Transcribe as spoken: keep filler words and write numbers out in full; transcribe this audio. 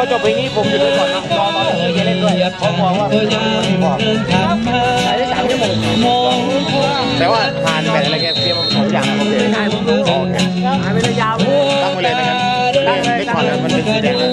อจบเพลงนี้ผมหยุดไปก่อนนะรอตอนเออจะเล่นด้วยเพราะมองว่าไม่พอใช้ได้สามชั่วโมงแต่ว่าทานแบบอะไรแกเตรียมมาสองอย่างนะโอเคถ่ายผมดูโอเคถ่ายไปเลยยาวตั้งไปเลยนะครับตั้งเลยตั้งเลยมันเป็นสีแดง